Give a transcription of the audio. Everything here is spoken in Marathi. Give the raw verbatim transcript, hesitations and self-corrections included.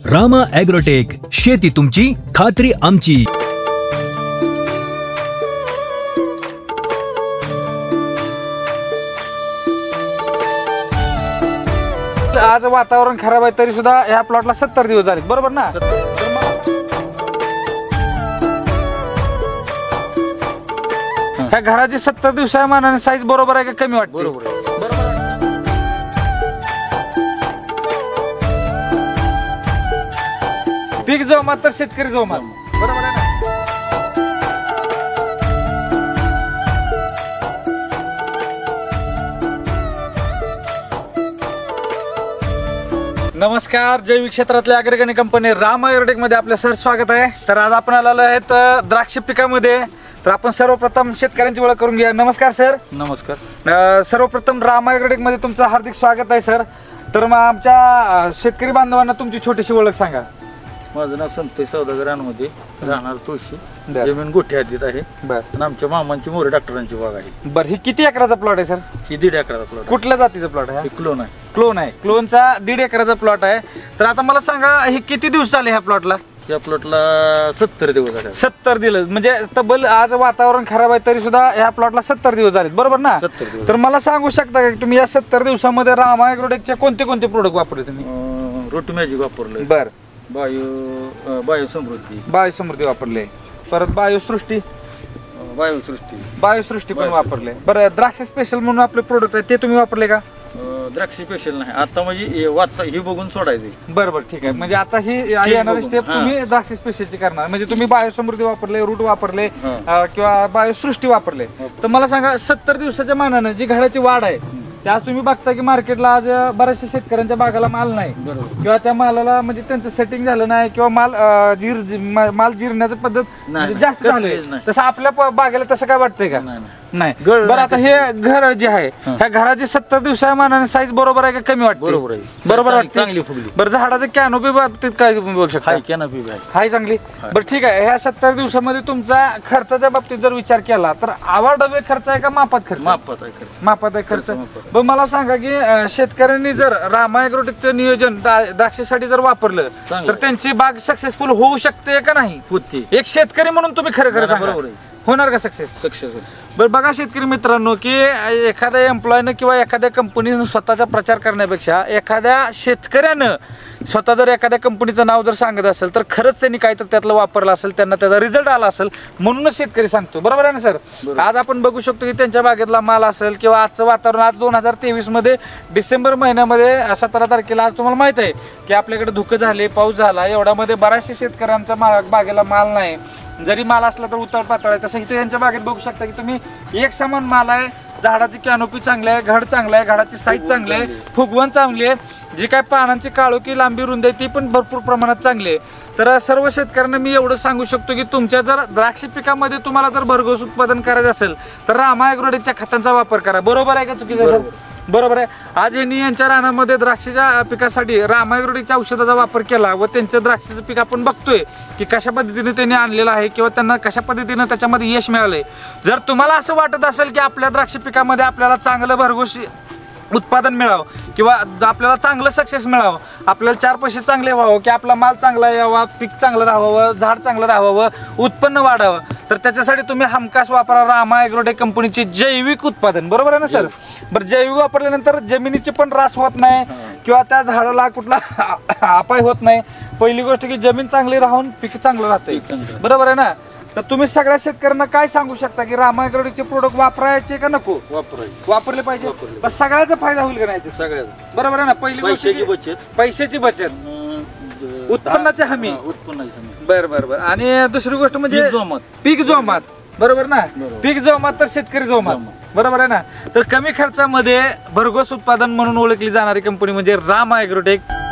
रामा ॲग्रोटेक, शेती तुमची, खात्री आमची. आज वातावरण खराब आहे तरी सुद्धा ह्या प्लॉटला सत्तर दिवस झाले, बरोबर ना? ह्या घराची सत्तर दिवसा मानाने साईज बरोबर आहे का कमी वाटते? बरोबर आहे. पीक जोमात तर शेतकरी जोमात, बरोबर आहे ना? नमस्कार, जैविक क्षेत्रातल्या अग्रगण्य कंपनी रामा ॲग्रोटेक मध्ये आपलं सर स्वागत आहे. तर आज आपण आलेलो आहेत द्राक्ष पिकामध्ये. तर आपण सर्वप्रथम शेतकऱ्यांची ओळख करून घ्या. नमस्कार सर. नमस्कार. सर्वप्रथम रामा ॲग्रोटेक मध्ये तुमचं हार्दिक स्वागत आहे सर. तर मग आमच्या शेतकरी बांधवांना तुमची छोटीशी ओळख सांगा. माझं नाव संतोष सौदागरांमध्ये राहणार तुळशी, जमीन गोठी हद्दीत आहे. बरं. आमच्या मामांची मोरे डॉक्टरांची बाग आहे. बरं, ही किती एकराचा प्लॉट आहे सर? ही दीड एकराचा प्लॉट. कुठल्या जातीचा प्लॉट आहे? क्लोन आहे. क्लोन आहे. क्लोनचा दीड एकराचा प्लॉट आहे. तर आता मला सांगा, हे किती दिवस झाले ह्या प्लॉटला? या प्लॉटला सत्तर दिवस झाले. सत्तर दिवस म्हणजे तब्बल आज वातावरण खराब आहे तरी सुद्धा ह्या प्लॉटला सत्तर दिवस झाले, बरोबर ना? सत्तर दिवस. तर मला सांगू शकता का तुम्ही या सत्तर दिवसामध्ये रामा ॲग्रोटेकचे कोणते कोणते प्रोडक्ट वापरले तुम्ही? रोटी मॅजिक वापरले. बर. Bio bio Samruddhi. Bio Samruddhi वापरले. परत बायोसृष्टी. बायोसृष्टी. बायोसृष्टी पण वापरले. बरं, द्राक्ष स्पेशल म्हणून आपले प्रोडक्ट आहे ते तुम्ही वापरले का? द्राक्ष स्पेशल नाही, आता म्हणजे ही बघून सोडायची. बरोबर, ठीक आहे. म्हणजे आता ही येणारी स्टेप तुम्ही द्राक्ष स्पेशलची करणार. म्हणजे तुम्ही बायोसमृद्धी वापरले, रूट वापरले किंवा बायोसृष्टी वापरले. तर मला सांगा, सत्तर दिवसाच्या मानाने जी घडाची वाढ आहे आज तुम्ही बघता की मार्केटला आज बऱ्याचशा शेतकऱ्यांच्या बागाला माल नाही किंवा त्या मालाला म्हणजे त्यांचं सेटिंग झालं नाही किंवा माल जीर माल जिरण्याची पद्धत जास्त झाली. तसं आपल्या बागेला तसं काय वाटतंय का? नाही. बरं, आता हे घर जे आहे ह्या घराची सत्तर दिवसा मानाने साईज बरोबर आहे का कमी वाटते? बरोबर आहे. बरोबर वाटते. चांगली फुगली. बरं, झाडाचं कॅनोपी बाबतीत काय बोलू शकता? कॅनोपी हाय चांगली. बरं, ठीक आहे. ह्या सत्तर दिवसामध्ये तुमचा खर्चाच्या बाबतीत जर विचार केला तर आवाडवे खर्च आहे का मापात खर्च? मापात आहे खर्च. मापात आहे खर्च. बरं, मला सांगा की शेतकऱ्यांनी जर रामा ॲग्रोटेकचं नियोजन द्राक्षासाठी जर वापरलं तर त्यांची बाग सक्सेसफुल होऊ शकते का नाही? होती. एक शेतकरी म्हणून तुम्ही खरं खरं सांगा, होणार का सक्सेस? सक्सेस. बरं, बघा शेतकरी मित्रांनो की एखाद्या एम्प्लॉयनं किंवा एखाद्या कंपनीनं स्वतःचा प्रचार करण्यापेक्षा एखाद्या शेतकऱ्यानं स्वतः जर एखाद्या कंपनीचं नाव जर सांगत असेल तर खरंच त्यांनी काय तर त्यातलं वापरलं असेल, त्यांना त्याचा रिझल्ट आला असेल म्हणूनच शेतकरी सांगतो. बरोबर आहे ना सर? आज आपण बघू शकतो की त्यांच्या बागेतला माल असेल किंवा आजचं वातावरण आज दोन हजार तेवीस मध्ये डिसेंबर महिन्यामध्ये सतरा तारखेला आज तुम्हाला माहित आहे की आपल्याकडे धुकं झाले, पाऊस झाला, एवढ्यामध्ये बऱ्याचशा शेतकऱ्यांच्या बागेला माल नाही. जरी माल असला तर उतार पातळ आहे. तसं इथे यांच्या बागेत बघू शकता की तुम्ही एक समान माल आहे, झाडाची कॅनोपी चांगली आहे, घड चांगलं आहे, घडाची साईज चांगली आहे, फुगवण चांगली आहे, जी काय पानांची काळोखी लांबी रुंदी आहे ती पण भरपूर प्रमाणात चांगली आहे. तर सर्व शेतकऱ्यांना मी एवढं सांगू शकतो की तुमच्या जर द्राक्ष पिकामध्ये तुम्हाला जर भरघोस उत्पादन करायचं असेल तर रामा ॲग्रोटेकच्या खतांचा वापर करा. बरोबर आहे का चुकीचं? बरोबर आहे. आज यांनी यांच्या रानामध्ये द्राक्षाच्या पिकासाठी रामा ॲग्रोटेकच्या औषधाचा वापर केला व त्यांचं द्राक्षाचं पीक आपण बघतोय की कशा पद्धतीने त्यांनी आणलेलं आहे किंवा त्यांना कशा पद्धतीने त्याच्यामध्ये यश मिळालंय. जर तुम्हाला असं वाटत असेल की आपल्या द्राक्ष पिकामध्ये आपल्याला चांगलं भरघोस उत्पादन मिळावं किंवा आपल्याला चांगलं सक्सेस मिळावं, आपल्याला चार पैसे चांगले व्हावं की आपला माल चांगला यावा, पीक चांगलं राहावं, झाड चांगलं राहावं, उत्पन्न वाढावं, तर त्याच्यासाठी तुम्ही हमखास वापरा रामा ॲग्रोटेक कंपनीचे जैविक उत्पादन. बरोबर आहे ना सर? बरं, जैविक वापरल्यानंतर जमिनीची पण त्रास होत नाही किंवा त्या झाडाला कुठला अपाय होत नाही. पहिली गोष्ट की जमीन चांगली राहून पीक चांगलं राहते. बरोबर आहे ना? तर तुम्ही सगळ्या शेतकऱ्यांना काय सांगू शकता की रामा ॲग्रोटेकचे प्रोडक्ट वापरायचे का नको? वापरायचे. वापरले पाहिजे. पण सगळ्याचा फायदा होईल का नाही? सगळ्याचा. बरोबर आहे ना? पहिली गोष्ट पैशाची बचत. पैशाची बचत, उत्पन्नाची हमी. उत्पन्नाची हमी. बरं बरं बरं. आणि दुसरी गोष्ट म्हणजे जोमात. पीक जोमात. बरोबर ना? पीक जोमात तर शेतकरी जोमात. बरोबर आहे ना? तर कमी खर्चामध्ये भरघोस उत्पादन म्हणून ओळखली जाणारी कंपनी म्हणजे रामा ॲग्रोटेक.